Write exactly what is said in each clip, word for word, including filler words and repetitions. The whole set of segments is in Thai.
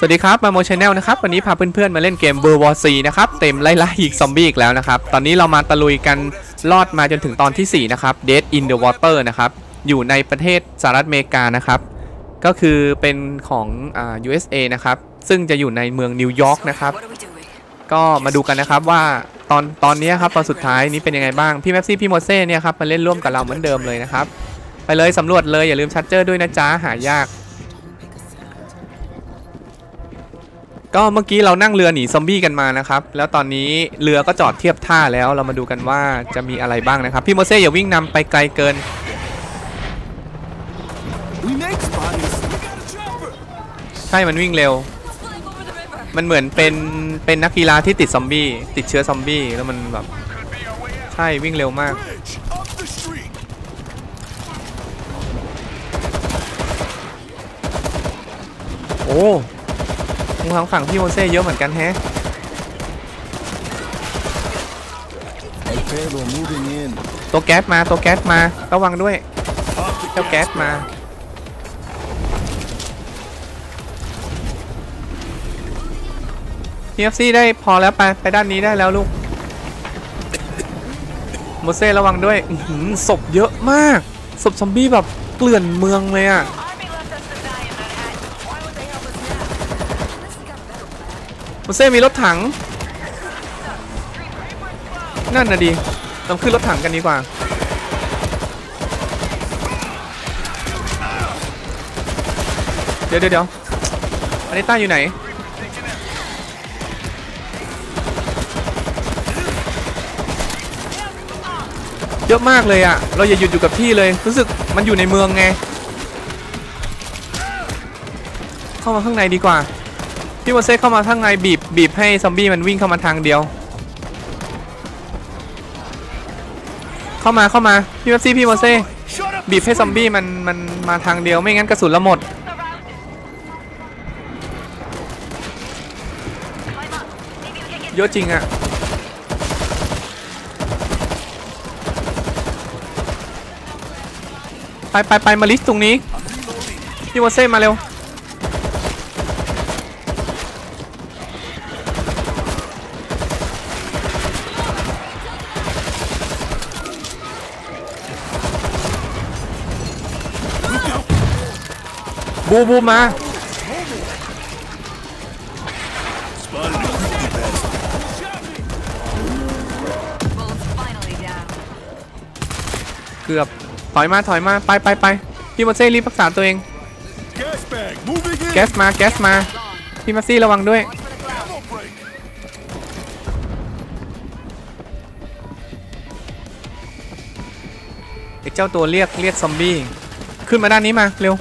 วัสดีครับมาโมชแนลนะครับวันนี้พาเพื่อนๆมาเล่นเกม World War โฟร์ นะครับเต็มไล่ล่าอีกซอมบี้อีกแล้วนะครับตอนนี้เรามาตะลุยกันรอดมาจนถึงตอนที่สี่นะครับ Dead in the Water นะครับอยู่ในประเทศสหรัฐอเมริกานะครับก็คือเป็นของอ่า ยู เอส เอ นะครับซึ่งจะอยู่ในเมืองนิวยอร์กนะครับก็มาดูกันนะครับว่าตอนตอนนี้ครับตอนสุดท้ายนี้เป็นยังไงบ้างพี่แม็กซี่พี่โมเซ่เนี่ยครับมาเล่นร่วมกับเราเหมือนเดิมเลยนะครับไปเลยสำรวจเลยอย่าลืมชัดเจอร์ด้วยนะจ๊ะหายากก็เมื่อกี้เรานั่งเรือหนีซอมบี้กันมานะครับแล้วตอนนี้เรือก็จอดเทียบท่าแล้วเรามาดูกันว่าจะมีอะไรบ้างนะครับพี่โมเซ่อย่าวิ่งนำไปไกลเกินใช่มันวิ่งเร็วมันเหมือนเป็นเป็นนักกีฬาที่ติดซอมบี้ติดเชื้อซอมบี้แล้วมันแบบใช่วิ่งเร็วมากโอ้ทางฝั่งพี่โมเซ่เยอะเหมือนกันแฮะตัวแก๊สมาตัวแก๊สมาระวังด้วยเจ้าแก๊สมาพี เอฟ ซี ได้พอแล้วไปไปด้านนี้ได้แล้วลูกโมเซ่ระวังด้วยศพเยอะมากศพซอมบี้แบบเกลื่อนเมืองเลยอะโมเซ่มีรถถังนั่นนะดีต้องขึ้นรถถังกันดีกว่าเดี๋ยวเดี๋ยวเดี๋ยวอันนี้ต้าอยู่ไหนเยอะมากเลยอ่ะเราอย่าหยุดอยู่กับที่เลยรู้สึกมันอยู่ในเมืองไงเข้ามาข้างในดีกว่าพี่โมเซ่เข้ามาข้างในบีบบีบให้ซอมบี้มันวิ่งเข้ามาทางเดียวเข้ามาเข้ามาพี่แม็กซี่พี่โมเซ่บีบให้ซอมบี้มันมันมาทางเดียวไม่งั้นกระสุนละหมดเยอะจริงอะไปไปไปมาลิสตรงนี้พี่โมเซ่มาเร็วบูบูมาเกือบถอยมาถอยมาไปไปไปพี่โมเซ่รีบรักษาตัวเองแก๊สมาแก๊สมาพี่มาซี่ระวังด้วยไอ้เจ้าตัวเรียกเรียกซอมบี้ขึ้นมาด้านนี้มาเร็ว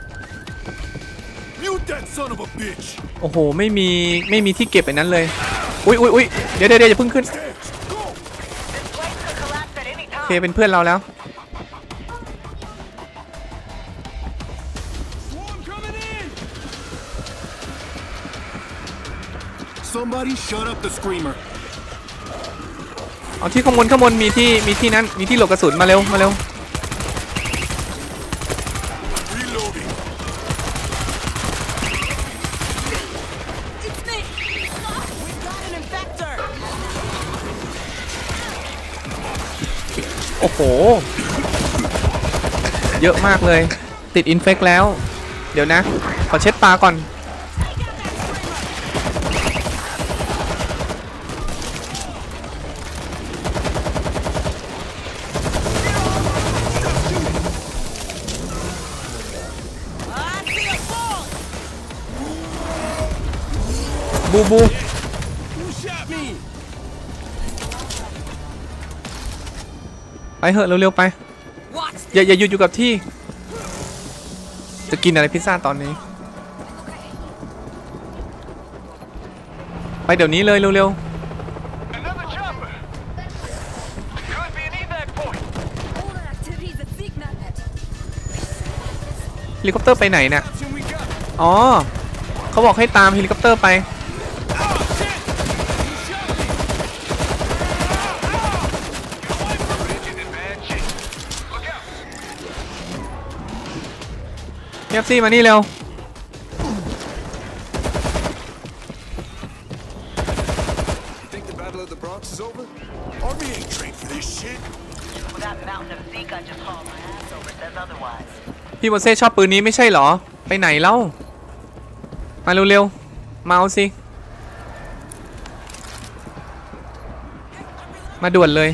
โอ้โหไม่มีไม่มีที่เก็บไอ้นั้นเลยอุ้ยอุ้ยอุ้ยเดี๋ยวเดี๋ยวอย่าเพิ่งขึ้นโอเคเป็นเพื่อนเราแล้วเอาที่ข้างบนข้างบนมีที่มีที่นั้นมีที่หลบกระสุนมาเร็วมาเร็วโอ้โหเยอะมากเลยติดอินเฟคแล้วเดี๋ยวนะขอเช็ดตาก่อนบูบูไปเหอะเร็วๆไปอย่าอย่าหยุดอยู่กับที่จะกินอะไรพิซซ่าตอนนี้ไปเดี๋ยวนี้เลยเร็วๆเฮลิคอปเตอร์ไปไหนเนี่ยอ๋อเขาบอกให้ตามเฮลิคอปเตอร์ไปเอฟซีมานี่เร็วพี่โมเซ่ชอบปืนนี้ไม่ใช่เหรอไปไหนเล่ามาเร็วๆมาเอาสิมาด่วนเลย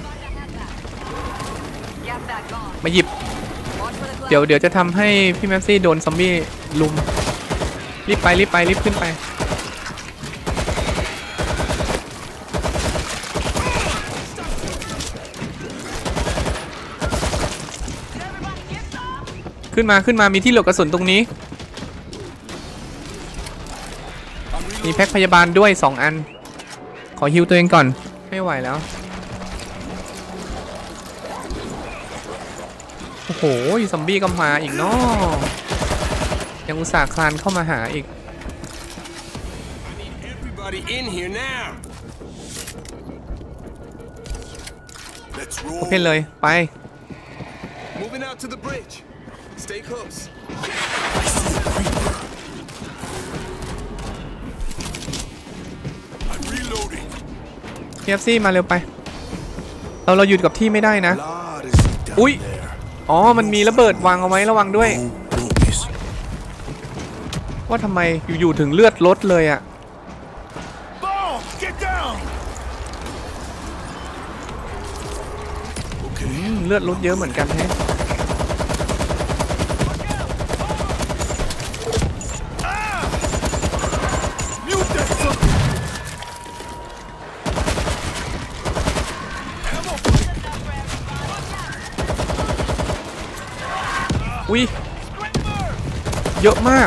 มาหยิบเดี๋ยวเดี๋ยวจะทำให้พี่แม็กซี่โดนซอมบี้ลุมรีบไปรีบไปรีบขึ้นไปขึ้นมาขึ้นมามีที่หลบกระสุนตรงนี้มีแพ็คพยาบาลด้วยสองอันขอฮิวตัวเองก่อนไม่ไหวแล้วโอ้โหซอมบี้ก็มาอีกเนาะยังอุตส่าห์คลานเข้ามาหาอีกโอเคเลยไปพี เอฟ ซี มาเร็วไปเราเราหยุดกับที่ไม่ได้นะอุ๊ยอ๋อมันมีระเบิดวางเอาไว้ระวังด้วยว่าทำไมอยู่ๆถึงเลือดลดเลยอะเลือดลดเยอะเหมือนกันแฮะอุ้ยเยอะมาก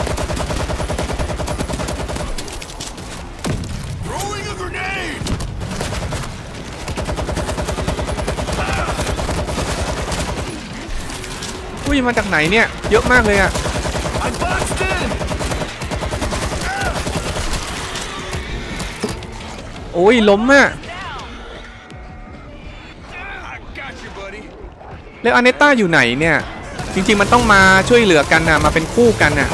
อุ้ยมาจากไหนเนี่ยเยอะมากเลยอะโอ้ยล้มอะแล้วอาเนต้าอยู่ไหนเนี่ยจริงๆมันต้องมาช่วยเหลือกันนะมาเป็นคู่กันน่ะ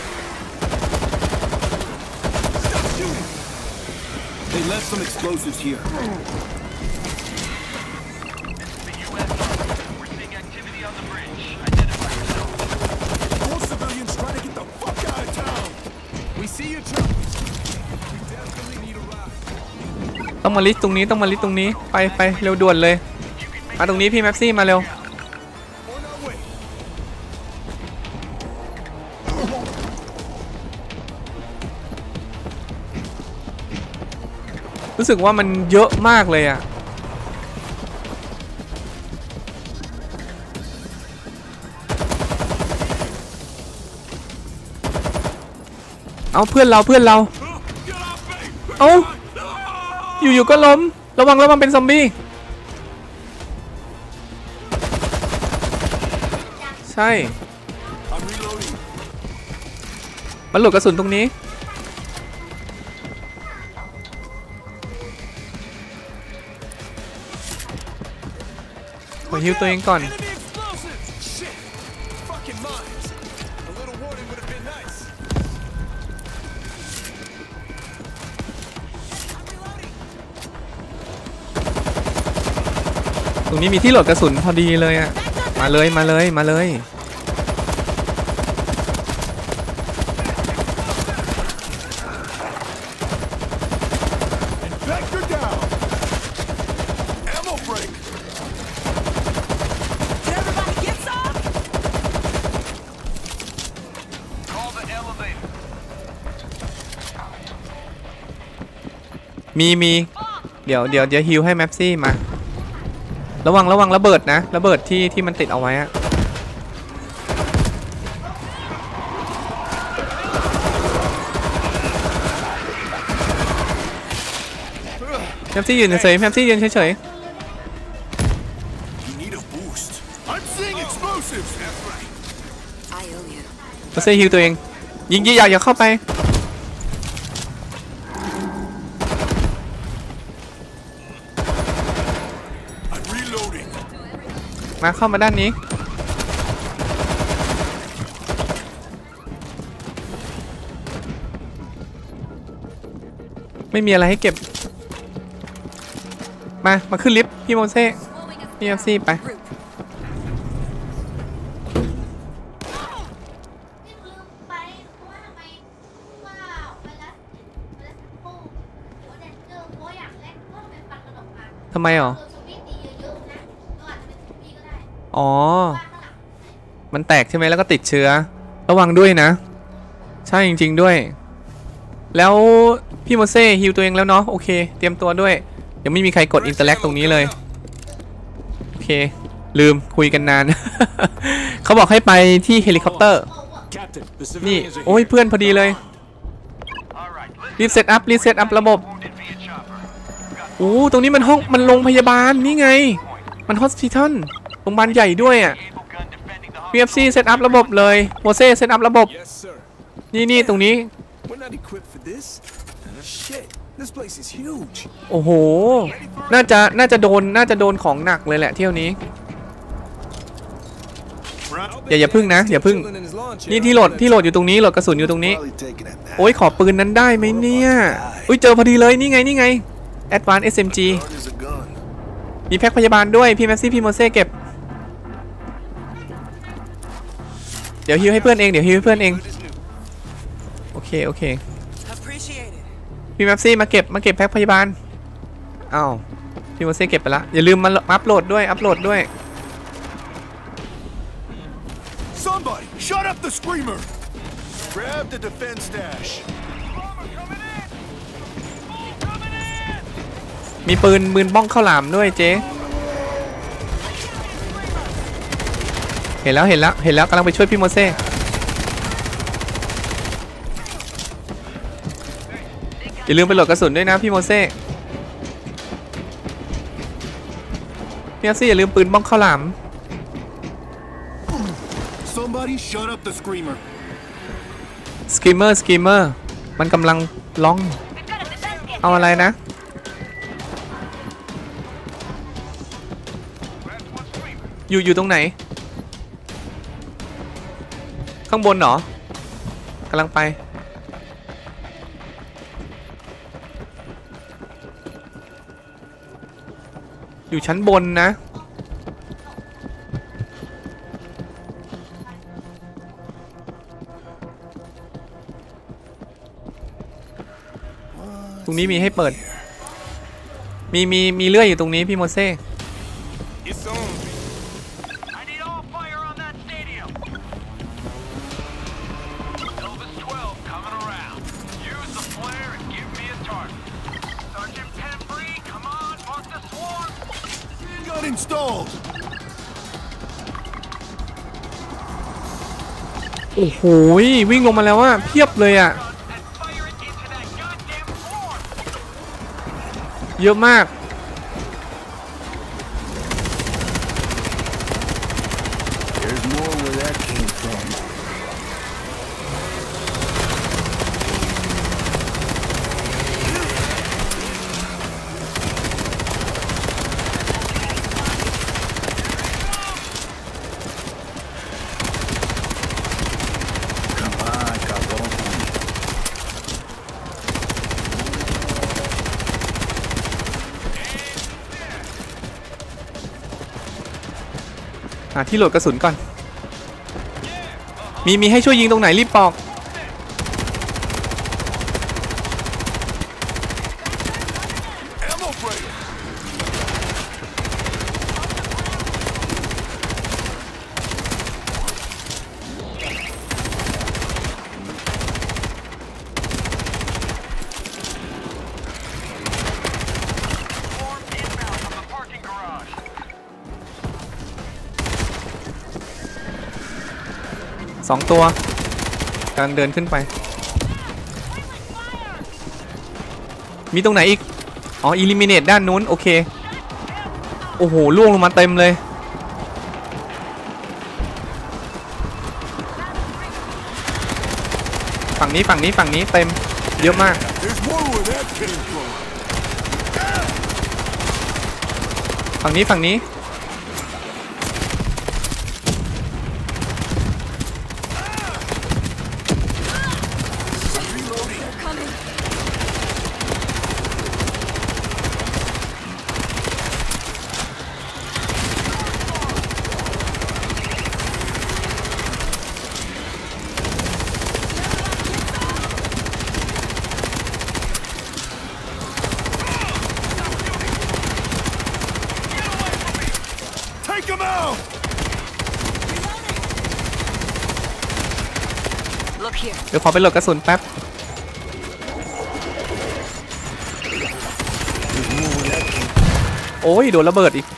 ต้องมาลิสต์ตรงนี้ต้องมาลิสต์ตรงนี้ไปไปเร็วด่วนเลยมาตรงนี้พี่แม็กซี่มาเร็วรู้สึกว่ามันเยอะมากเลยอะเอาเพื่อนเราเพื่อนเราเอาอยู่ๆก็ล้มระวังระวังเป็นซอมบี้ใช่มันหลุดกระสุนตรงนี้ขอฮิวตัวเองก่อนตรงนี้มีที่โหลดกระสุนพอดีเลยอ่ะมาเลยมาเลยมาเลยมีมีเดี๋ยวเดี๋ยวเดี๋ยวฮิวให้แมปซี่มาระวังระวังระเบิดนะระเบิดที่ที่มันติดเอาไว้อะแมปซี่ยืนเฉยแมปซี่ยืนเฉยแมปซี่ฮิวตัวเองยิงยิงอย่าอย่าเข้าไปมาเข้ามาด้านนี้ไม่มีอะไรให้เก็บมามาขึ้นลิฟต์พี่โมเซ่พี่เอฟซีไปไมหรออ๋อมันแตกใช่ไหมแล้วก็ติดเชื้อระวังด้วยนะใช่จริงๆด้วยแล้วพี่โมเซ่ฮิวตัวเองแล้วเนาะโอเคเตรียมตัวด้วยยังไม่มีใครกดอินเตอร์แลกตรงนี้เลยโอเคลืมคุยกันนาน เขาบอกให้ไปที่เฮลิคอปเตอร์นี่โอ้ยเพื่อนพอดีเลยรีบเซตอัพรีบเซตอัพระบบโอ้ตรงนี้มันห้องมันโรงพยาบาลนี่ไงมันฮอสพิทอลโรงพยาบาลใหญ่ด้วยอ่ะ พี เอฟ ซี เซตอัพระบบเลยโมเซ่เซตอัพระบบนี่นี่ตรงนี้โอ้โหน่าจะน่าจะโดนน่าจะโดนของหนักเลยแหละเที่ยวนี้อย่าอย่าพึ่งนะอย่าพึ่งนี่ที่โหลดที่โหลดอยู่ตรงนี้โหลดกระสุนอยู่ตรงนี้โอ้ยขอปืนนั้นได้ไหมเนี่ยอุ้ยเจอพอดีเลยนี่ไงนี่ไง Advanced เอส เอ็ม จี มีแพ็คพยาบาลด้วยพี่แมสซี่พี่โมเซ่เก็บเดี๋ยวฮิวให้เพื่อนเองเดี๋ยวฮิวให้เพื่อนเองโอเคโอเคพี่แมสซี่มาเก็บมาเก็บแพ็คพยาบาลอ้าวพี่โมเซ่เก็บไปละอย่าลืมมาอัพโหลดด้วยอัพโหลดด้วย Somebody, shut up the screamer! Grab the defense stash. มีปืนปืนบ้องข้าวหลามด้วยเจ๊เห็นแล้วเห็นแล้วเห็นแล้วกำลังไปช่วยพี่โมเซ่อย่าลืมไปโหลดกระสุนด้วยนะพี่โมเซ่พี่โมเซ่อย่าลืมปืนบ้องข้าวหลาม Somebody shut up the screamer. สกิมเมอร์สกิมเมอร์มันกำลังร้องเอาอะไรนะอยู่อยู่ตรงไหนข้างบนเหรอกำลังไปอยู่ชั้นบนนะตรงนี้มีให้เปิดมีมีมีเลื่อยอยู่ตรงนี้พี่โมเซ่โอ้โหวิ่งลงมาแล้วว่าเพียบเลยอ่ะเยอะมาก There's more where that came from. หาที่โหลดกระสุนก่อนมีมีให้ช่วยยิงตรงไหนรีบบอกสองตัวกำลังเดินขึ้นไปมีตรงไหนอีกอ๋อ eliminate ด้านนู้นโอเคโอ้โหล่วงลงมาเต็มเลยฝั่งนี้ฝั่งนี้ฝั่งนี้เต็มเยอะมากฝั่งนี้ฝั่งนี้ Up here. เดี๋ยวขอไปโหลดกระสุนแป๊บโอ้ยโดนระเบิดอีก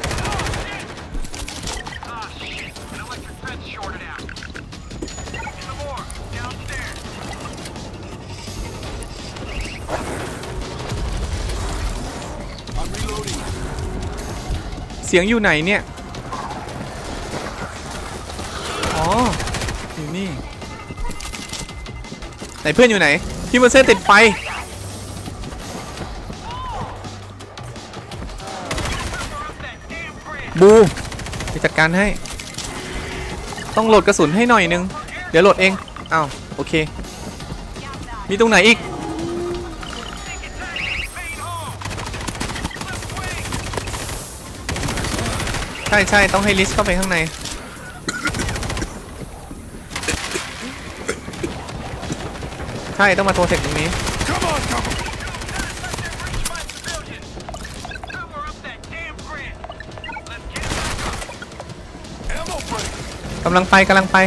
เสียงอยู่ไหนเนี่ยอ๋ออยู่นี่ไหนเพื่อนอยู่ไหนพี่โมเซ่ติดไฟบูไปจัดการให้ต้องโหลดกระสุนให้หน่อยนึงเดี๋ยวโหลดเองอ้าวโอเคมีตรงไหนอีกใช่ใช่ต้องให้ลิสเข้าไปข้างในใช่ต้องมาโทรเทคตรงนี้กำลังไปกำลังไป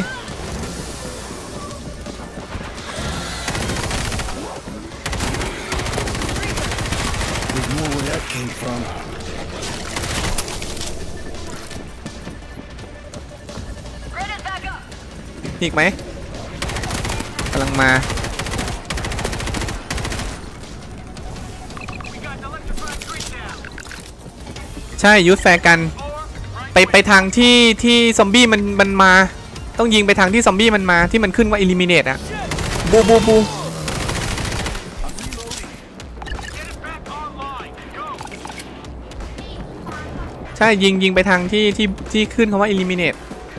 อีกไหมกำลังมาใช่ยุทธแฟร์กันไปไปทางที่ที่ซอมบี้มันมันมาต้องยิงไปทางที่ซอมบี้มันมาที่มันขึ้นว่า eliminate อะบูบูบูใช่ยิงยิงไปทางที่ที่ที่ขึ้นคำว่า eliminate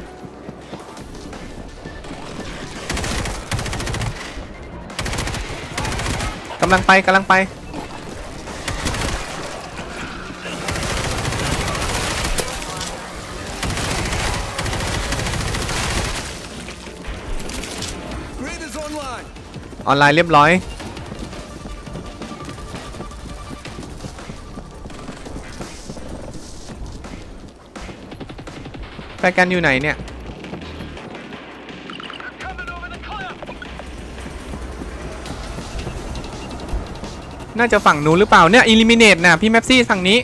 กำลังไปกำลังไปออนไลน์เรียบร้อยแฟร์กันอยู่ไหนเนี่ยน่าจะฝั่งนู้นหรือเปล่าเนี่ย eliminate นะพี่แมปซี่ฝั่งนี้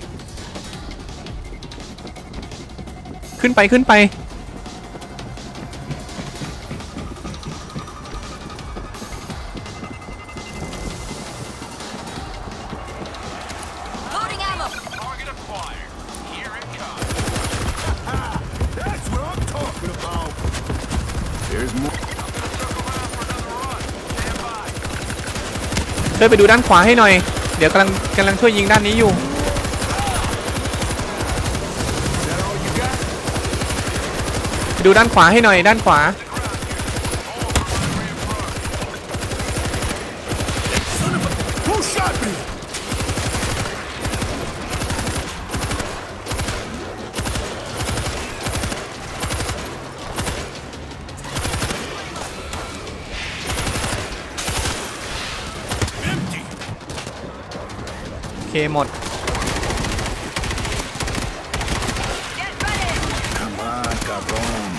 ขึ้นไปขึ้นไปช่วยไปดูด้านขวาให้หน่อยเดี๋ยวกำลังกำลังช่วยยิงด้านนี้อยู่ไปดูด้านขวาให้หน่อยด้านขวาโอเคหมด Come on, cabrón.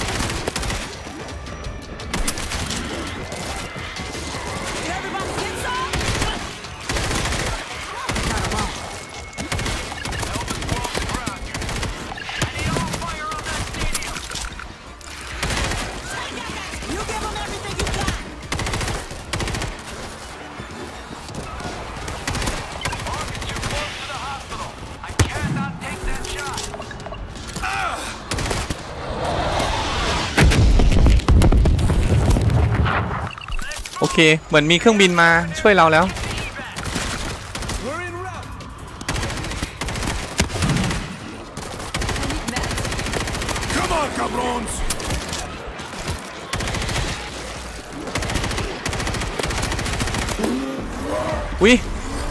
โอเคเหมือนมีเครื่องบินมาช่วยเราแล้วอุ๊ย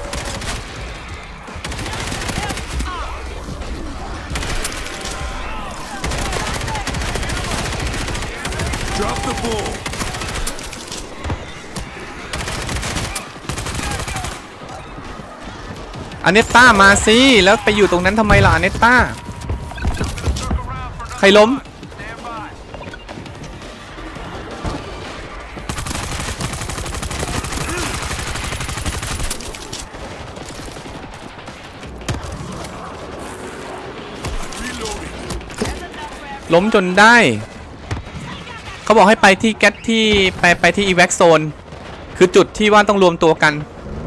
อเนตต้ามาสิแล้วไปอยู่ตรงนั้นทำไมล่ะอเนตต้าใครล้มล้มจนได้เขาบอกให้ไปที่แก๊สที่ไปไปที่อีแว็กโซนคือจุดที่ว่าต้องรวมตัวกัน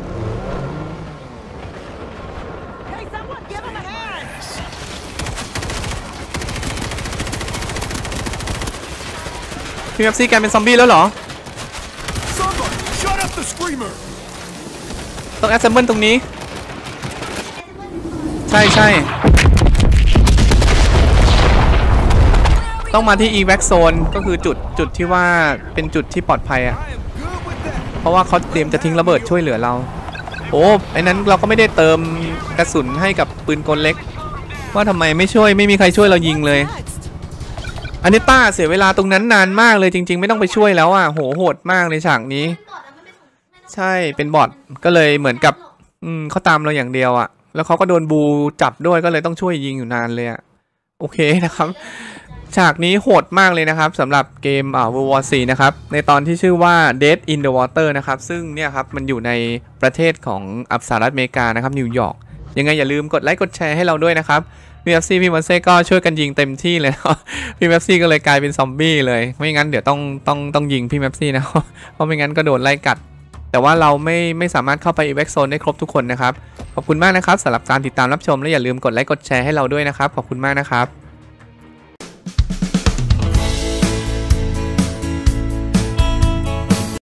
พี่แม็ปซี่แกเป็นซอมบี้แล้วเหรอ Somebody, shut up the screamer. ต้องแอสเซมเบิลตรงนี้ใช่ใช่ต้องมาที่ อีแว็ก Zone ก็คือจุดจุดที่ว่าเป็นจุดที่ปลอดภัยอะเพราะว่าเขาเตรียมจะทิ้งระเบิดช่วยเหลือเราโอ้ไอ้นั้นเราก็ไม่ได้เติมกระสุนให้กับปืนกลเล็กว่าทำไมไม่ช่วยไม่มีใครช่วยเรายิงเลยอันนี้ต้าเสียเวลาตรงนั้นนานมากเลยจริงๆไม่ต้องไปช่วยแล้วอ่ะโหโหดมากเลยฉากนี้ใช่เป็นบอทก็เลยเหมือนกับอืมเขาตามเราอย่างเดียวอ่ะแล้วเขาก็โดนบูจับด้วยก็เลยต้องช่วยยิงอยู่นานเลยอ่ะโอเคนะครับฉากนี้โหดมากเลยนะครับสำหรับเกมอ่า World War โฟร์ นะครับในตอนที่ชื่อว่า Dead in the Water นะครับซึ่งเนี่ยครับมันอยู่ในประเทศของสหรัฐอเมริกานะครับนิวยอร์กยังไงอย่าลืมกดไลค์กดแชร์ให้เราด้วยนะครับพี่แม็ปซี่พี่มอนเซ่ก็ช่วยกันยิงเต็มที่เลยนะพี่แม็ปซี่ก็เลยกลายเป็นซอมบี้เลยไม่งั้นเดี๋ยวต้องต้องต้องยิงพี่แม็ปซี่นะเพราะไม่งั้นก็โดนไล่กัดแต่ว่าเราไม่ไม่สามารถเข้าไปอีแว็กโซนได้ครบทุกคนนะครับขอบคุณมากนะครับสำหรับการติดตามรับชมและอย่าลืมกดไลค์กดแชร์ให้เราด้วยนะครับขอบคุณมากนะครับ